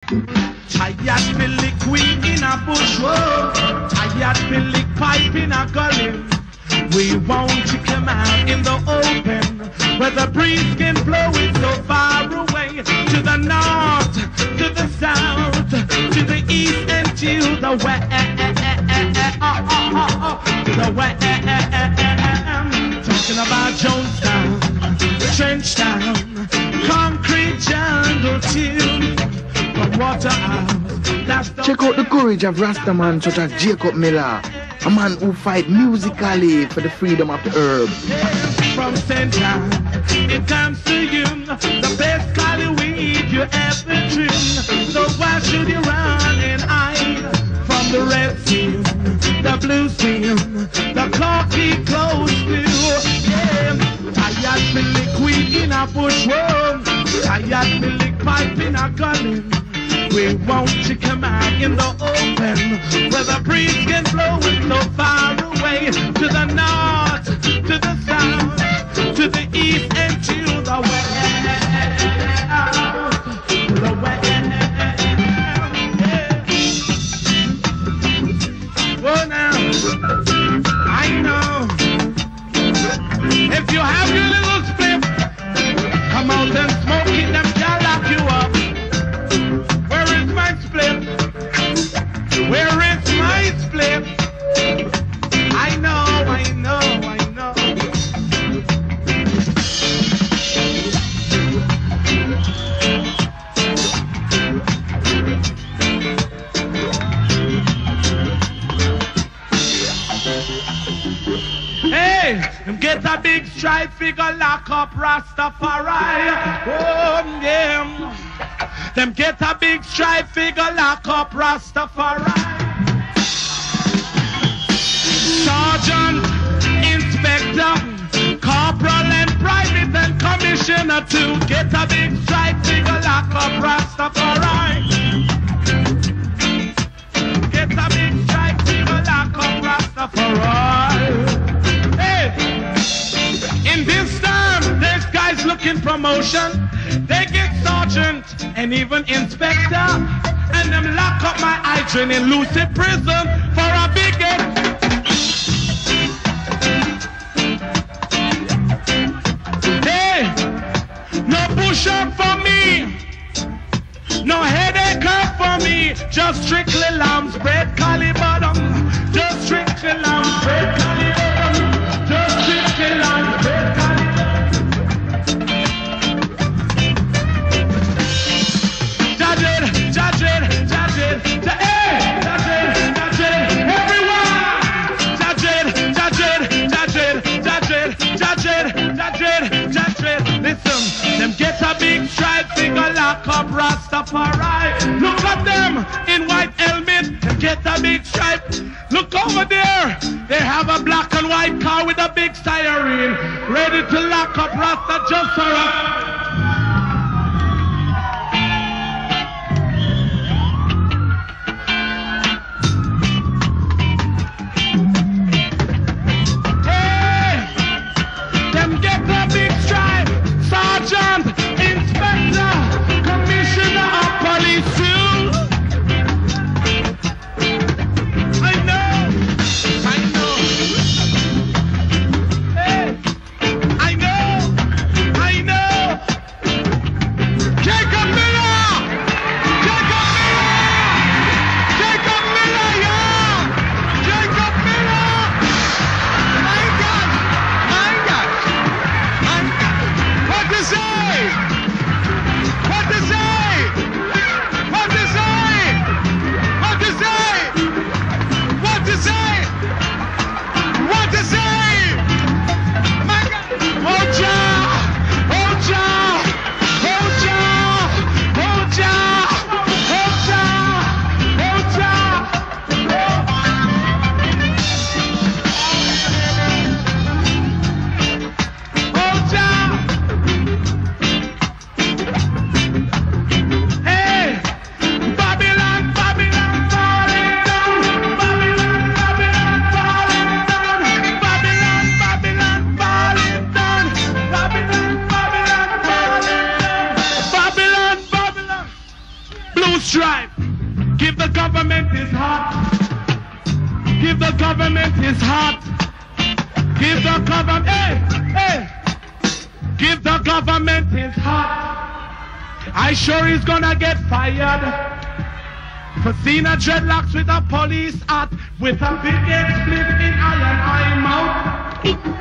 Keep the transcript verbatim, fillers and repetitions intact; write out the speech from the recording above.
Tired me lick weed in a bush, whoa. Tired me lick pipe in a gully. We want to come out in the open, where the breeze can blow it so far away. To the north, to the south, to the east and to the west. To the west. Talking about Jonestown, Trenchtown, Concrete Jungle tune. From Waterhouse. Check out the courage of Rastaman such as Jacob Miller, a man who fight musically for the freedom of the herb. From Central, it comes to you, the best cali weed you ever trim. So why should you run and hide from the red seal, the blue seal, the coffee close to? Yeah, tired me lick weed in a bush, whoa. Tired me lick pipe in a gully. We want to come out in the open, where the breeze can blow it so far away. To the north, to the south, to the east and to the west. To the west. Oh, now, I know. If you have your little split, come out and smoke it, them can't lock you up. Where is my split? I know, I know, I know. Hey, get a big stripe figure, lock up Rastafari. Oh, yeah. Them get a big stripe figure, lock up Rastafari. Sergeant, inspector, corporal and private and commissioner too. Get a big stripe figure, lock up Rastafari. Get a big stripe figure, lock up Rastafari. Hey, in this time, there's guys looking promotion. They get sergeant and even inspector, and them lock up my hydrant in Lucy prison for a bigot. Hey, no push up for me, no headache up for me, just strictly lamb's bread, collie bottom, just strictly lamb's bread, collie bottom, just strictly lamb's bread, collie bottom. Judge it, judge it, judge it, judge it, judge it, everyone. Judge it, judge it, judge it, judge it, judge it, judge it, judge it. Listen, them get a big stripe figure, lock up Rastafari. Look at them in white helmet, them get a big stripe. Look over there, they have a black and white car with a big siren, ready to lock up Rasta just for us. Sergeant, inspector, commissioner of police too. I know, I know. Hey, I know, I know. strife. Give the government his heart. Give the government his heart. Give the government, hey, hey. Give the government his heart. I sure he's gonna get fired for seeing a dreadlocks with a police hat with a big head split in iron eye mouth.